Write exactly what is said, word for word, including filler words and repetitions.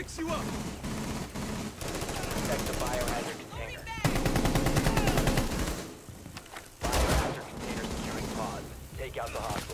fix you up! Protect the biohazard container. Biohazard container securing pod. Take out the hostage.